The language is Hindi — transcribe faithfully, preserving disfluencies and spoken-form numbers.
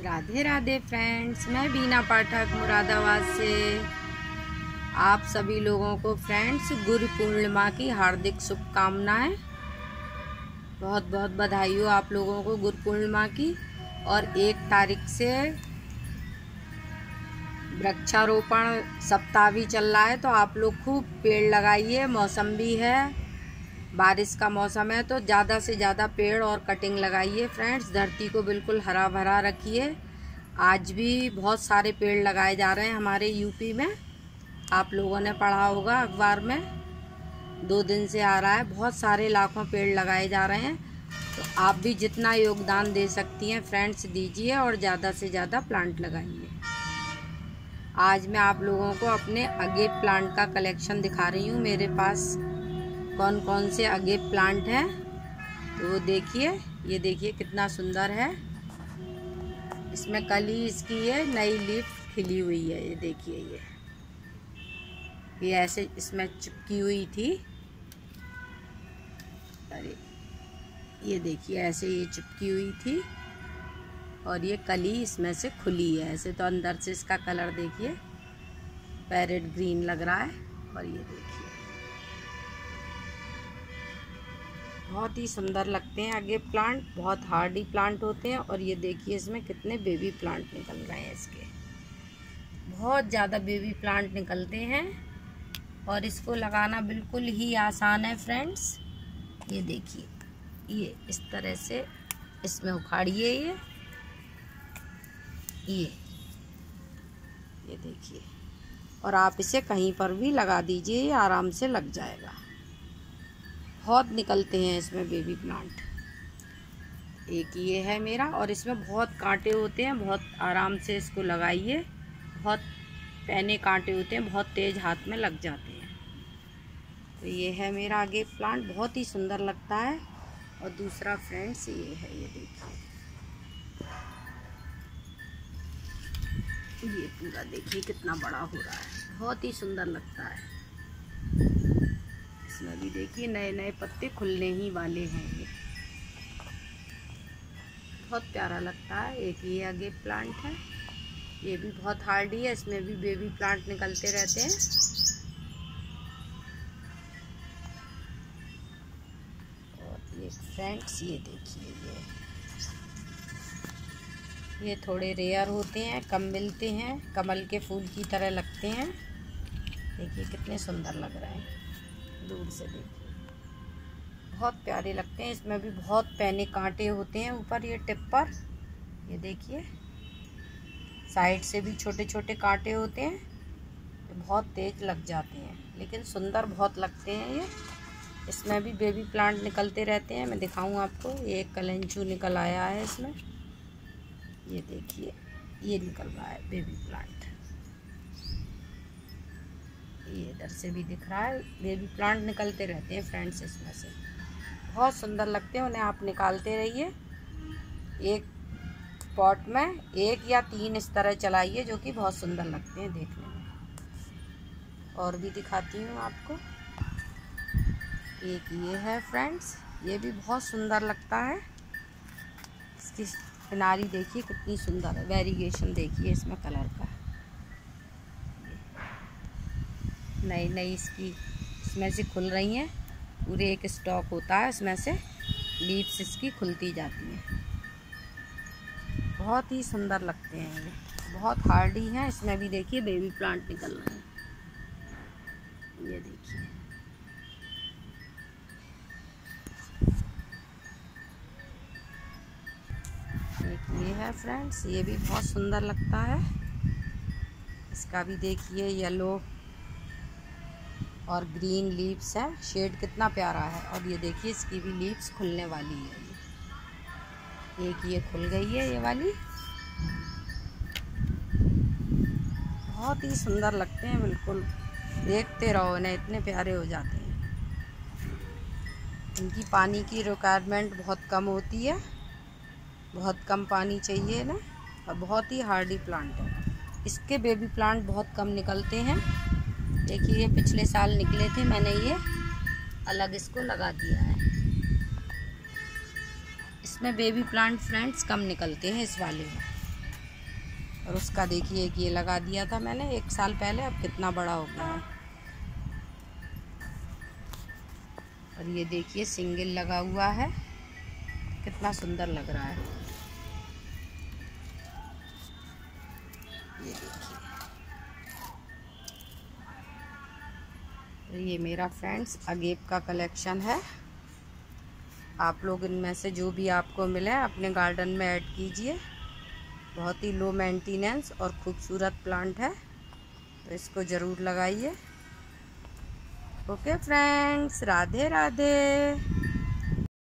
राधे राधे फ्रेंड्स, मैं बीना पाठक मुरादाबाद से आप सभी लोगों को फ्रेंड्स गुरु पूर्णिमा की हार्दिक शुभकामनाएं। बहुत बहुत बधाई हो आप लोगों को गुरु पूर्णिमा की। और एक तारीख से वृक्षारोपण सप्ताह भी चल रहा है, तो आप लोग खूब पेड़ लगाइए। मौसम भी है, बारिश का मौसम है, तो ज़्यादा से ज़्यादा पेड़ और कटिंग लगाइए फ्रेंड्स। धरती को बिल्कुल हरा भरा रखिए। आज भी बहुत सारे पेड़ लगाए जा रहे हैं हमारे यूपी में। आप लोगों ने पढ़ा होगा अखबार में, दो दिन से आ रहा है। बहुत सारे लाखों पेड़ लगाए जा रहे हैं, तो आप भी जितना योगदान दे सकती हैं फ्रेंड्स दीजिए और ज़्यादा से ज़्यादा प्लांट लगाइए। आज मैं आप लोगों को अपने अगेप प्लांट का कलेक्शन दिखा रही हूँ। मेरे पास कौन कौन से अगेप प्लांट हैं, तो देखिए। ये देखिए कितना सुंदर है। इसमें कल ही इसकी ये नई लीफ खिली हुई है। ये देखिए, ये ये ऐसे इसमें चिपकी हुई थी। अरे ये देखिए, ऐसे ये चिपकी हुई थी और ये कली इसमें से खुली है। ऐसे तो अंदर से इसका कलर देखिए पैरेट ग्रीन लग रहा है। और ये देखिए बहुत ही सुंदर लगते हैं अगेप प्लांट, बहुत हार्डी प्लांट होते हैं। और ये देखिए इसमें कितने बेबी प्लांट निकल रहे हैं। इसके बहुत ज़्यादा बेबी प्लांट निकलते हैं और इसको लगाना बिल्कुल ही आसान है फ्रेंड्स। ये देखिए, ये इस तरह से इसमें उखाड़िए। ये ये ये देखिए, और आप इसे कहीं पर भी लगा दीजिए, ये आराम से लग जाएगा। बहुत निकलते हैं इसमें बेबी प्लांट। एक ये है मेरा, और इसमें बहुत कांटे होते हैं। बहुत आराम से इसको लगाइए। बहुत पैने कांटे होते हैं, बहुत तेज़ हाथ में लग जाते हैं। तो ये है मेरा आगे प्लांट, बहुत ही सुंदर लगता है। और दूसरा फ्रेंड्स ये है, ये देखिए, ये पूरा देखिए कितना बड़ा हो रहा है, बहुत ही सुंदर लगता है। इसमें भी देखिए नए नए पत्ते खुलने ही वाले हैं। ये बहुत प्यारा लगता है। एक ये आगे प्लांट है, ये भी बहुत हार्डी है। इसमें भी बेबी प्लांट निकलते रहते हैं। और ये फ्रेंड्स ये देखिए, ये ये थोड़े रेयर होते हैं, कम मिलते हैं, कमल के फूल की तरह लगते हैं। देखिए कितने सुंदर लग रहे हैं, दूर से देखिए बहुत प्यारे लगते हैं। इसमें भी बहुत पैने कांटे होते हैं ऊपर ये टिप पर। ये देखिए साइड से भी छोटे छोटे कांटे होते हैं, तो बहुत तेज लग जाते हैं, लेकिन सुंदर बहुत लगते हैं ये। इसमें भी बेबी प्लांट निकलते रहते हैं। मैं दिखाऊं आपको, ये एक कलेंचू निकल आया है इसमें। ये देखिए, ये निकल रहा है बेबी प्लांट। ये इधर से भी दिख रहा है। बेबी प्लांट निकलते रहते हैं फ्रेंड्स इसमें से, बहुत सुंदर लगते हैं। उन्हें आप निकालते रहिए। एक पॉट में एक या तीन इस तरह चलाइए, जो कि बहुत सुंदर लगते हैं देखने में। और भी दिखाती हूँ आपको। एक ये है फ्रेंड्स, ये भी बहुत सुंदर लगता है। इसकी किनारी देखिए कितनी सुंदर है। वेरिएशन देखिए इसमें कलर का। नई नई इसकी इसमें से खुल रही हैं। पूरे एक स्टॉक होता है, इसमें से लीव्स इसकी खुलती जाती हैं। बहुत ही सुंदर लगते हैं ये, बहुत हार्डी हैं। इसमें भी देखिए बेबी प्लांट निकल रहे हैं। ये देखिए, एक ये है फ्रेंड्स, ये भी बहुत सुंदर लगता है। इसका भी देखिए येलो और ग्रीन लीव्स है, शेड कितना प्यारा है। और ये देखिए इसकी भी लीव्स खुलने वाली है। ये एक ये खुल गई है, ये वाली। बहुत ही सुंदर लगते हैं, बिल्कुल देखते रहो इन्हें, इतने प्यारे हो जाते हैं। इनकी पानी की रिक्वायरमेंट बहुत कम होती है, बहुत कम पानी चाहिए ना। और बहुत ही हार्डी प्लांट है। इसके बेबी प्लांट बहुत कम निकलते हैं। देखिए ये पिछले साल निकले थे, मैंने ये अलग इसको लगा दिया है। इसमें बेबी प्लांट फ्रेंड्स कम निकलते हैं इस वाले में। और उसका देखिए कि ये लगा दिया था मैंने एक साल पहले, अब कितना बड़ा हो गया है। और ये देखिए सिंगल लगा हुआ है, कितना सुंदर लग रहा है। ये देखिए, तो ये मेरा फ्रेंड्स अगेप का कलेक्शन है। आप लोग इनमें से जो भी आपको मिले अपने गार्डन में ऐड कीजिए। बहुत ही लो मेंटेनेंस और खूबसूरत प्लांट है, तो इसको ज़रूर लगाइए। Okay friends, Radhe Radhe.